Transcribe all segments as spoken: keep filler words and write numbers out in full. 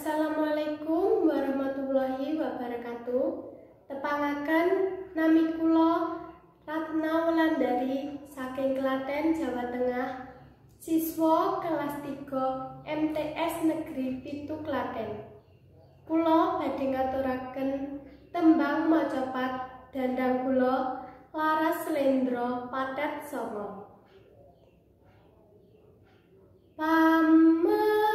Assalamualaikum warahmatullahi wabarakatuh. Tepangaken nami kula Ratna Wulandari saking Klaten, Jawa Tengah, siswa kelas tiga M T S Negeri pitu Klaten. Kula badhe ngaturaken tembang macapat dandang kula Laras Slendra Patet Songo. Pamedering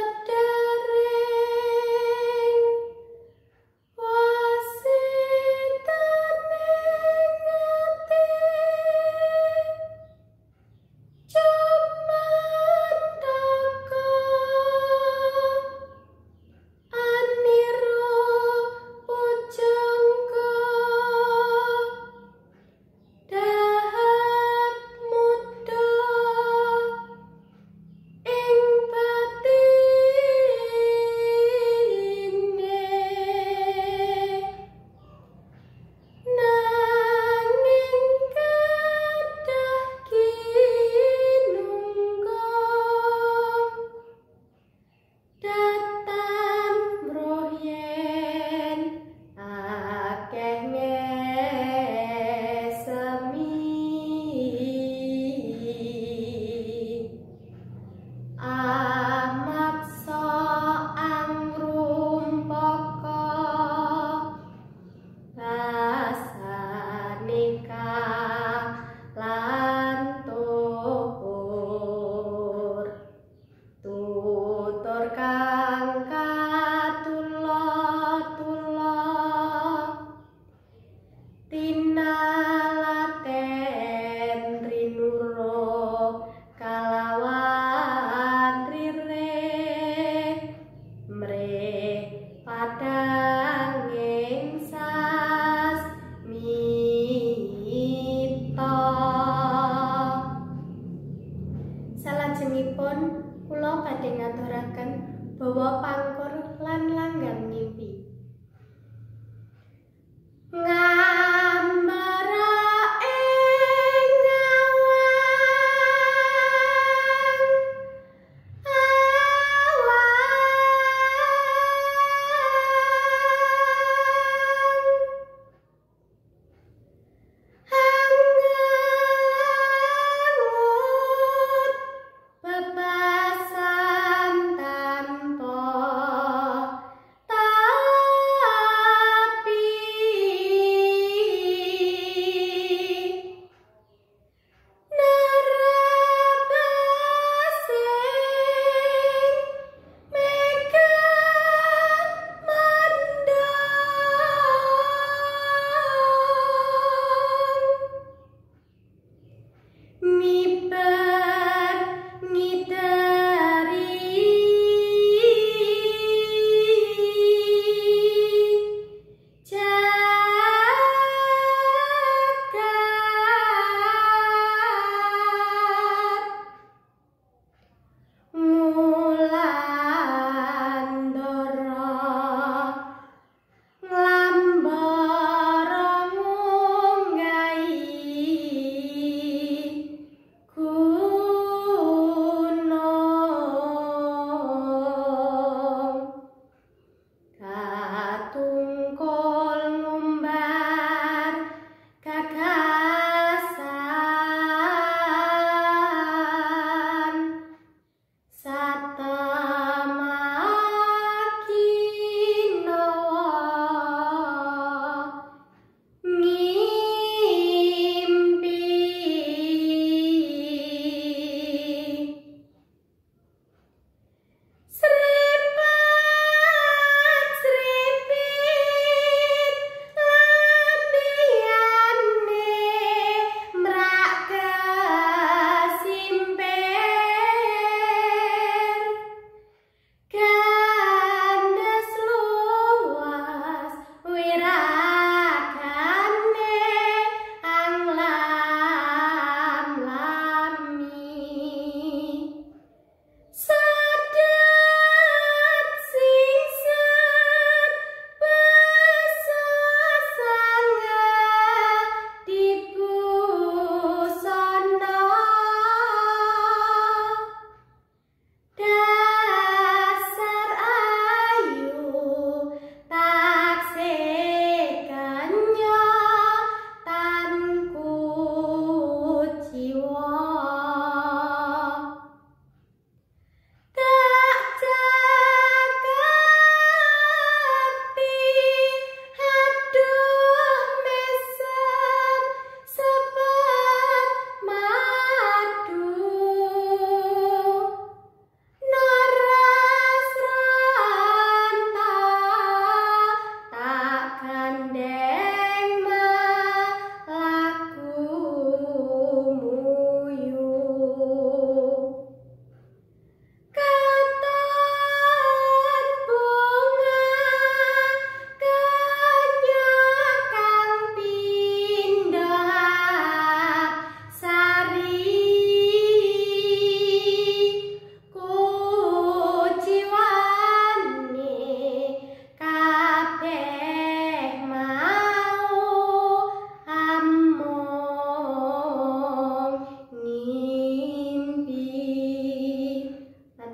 wasitaning ati cemantaka aniru pujangga dahat muda ing batine nanging kadah kinungga datan mroyen akeh ngesemi amaksa angrumpaka rasane kalan tutur tutur kang katula-tula tinalaten rinuro kalawan rire mrih padanging sasmita. Salajengipun kula badhe ngaturaken bawa pangkur lan langgang mimpi. Ngamara ing awang anggut bebasan tanpa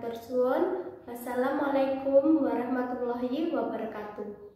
Matur suwun. Wassalamualaikum warahmatullahi wabarakatuh.